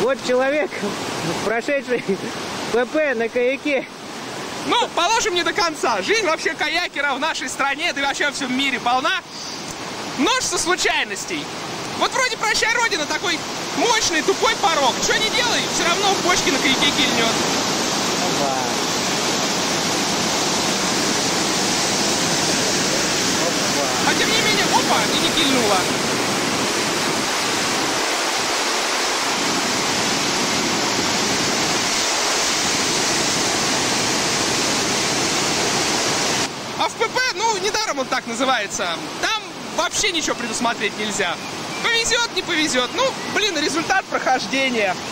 Вот человек, прошедший ПП на каяке. Ну, положим, не до конца. Жизнь вообще каякера в нашей стране, да и вообще во всем мире полна множество случайностей. Вот вроде «Прощай, Родина» такой мощный, тупой порог. Что не делай, все равно в бочке на каяке кильнет. А тем не менее, опа, и не кильнула. А в ПП, ну, недаром он так называется. Там вообще ничего предусмотреть нельзя. Повезет, не повезет. Ну, блин, результат прохождения.